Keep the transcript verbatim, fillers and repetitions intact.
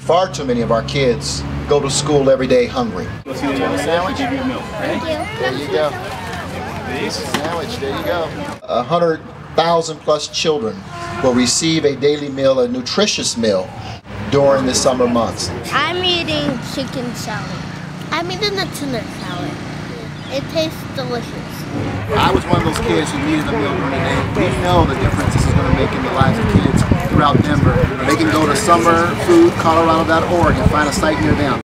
Far too many of our kids go to school every day hungry. Let's see a sandwich. Give you milk. Thank you. There you go. Sandwich, there you go. A hundred thousand plus children will receive a daily meal, a nutritious meal, during the summer months. I'm eating chicken salad. I'm eating a tuna salad. It tastes delicious. I was one of those kids who needed a meal during the day. We know the difference this is going to make in the lives of kids throughout Denver. They can go to summer food colorado dot org and find a site near them.